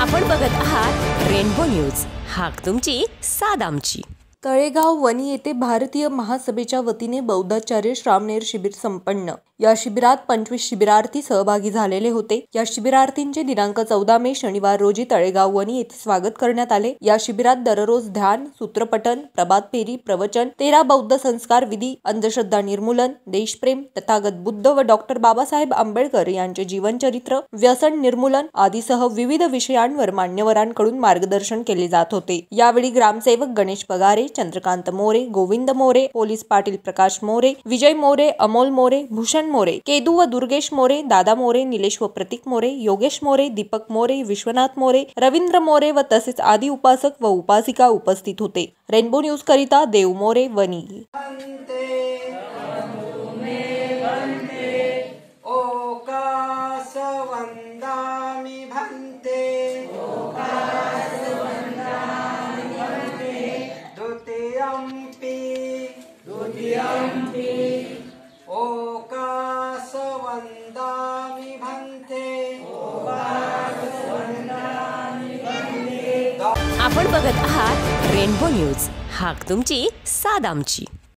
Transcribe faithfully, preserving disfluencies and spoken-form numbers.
आपण बघत आहात रेनबो न्यूज, हाक तुमची साद आमची। तळेगाव वणी येथे भारतीय महासभेच्या वतीने बौद्धाचार्य श्रामणेर शिबिर संपन्न। या शिबिरात पंचवीस शिबिरार्थी सहभागी झालेले होते। या शिबिरार्थींचे दिनांक चौदा मे शनिवार रोजी तळेगाव वणी येथे स्वागत करण्यात आले। या शिबिरात दररोज ध्यान, सूत्रपठण, प्रभात फेरी, प्रवचन, तेरा बौद्ध संस्कार विधी, अंधश्रद्धा निर्मूलन, देशप्रेम, तथागत बुद्ध व डॉक्टर बाबासाहेब आंबेडकर यांचे जीवनचरित्र, व्यसन निर्मूलन आदीसह विविध विषयांवर मान्यवरांकडून मार्गदर्शन केले जात होते। यावेळी ग्रामसेवक गणेश पगारे, चंद्रकांत मोरे, गोविंद मोरे, पोलीस पाटील प्रकाश मोरे, विजय मोरे, अमोल मोरे, भूषण मोरे, केदू व दुर्गेश मोरे, दादा मोरे, निलेश व प्रतीक मोरे, योगेश मोरे, दीपक मोरे, विश्वनाथ मोरे, रवींद्र मोरे व तसेच आदी उपासक व उपासिका उपस्थित होते। रेनबो न्यूज करिता देव मोरे, वनी। आपण बघत आहात रेनबो न्यूज, हाक तुमची साद आमची।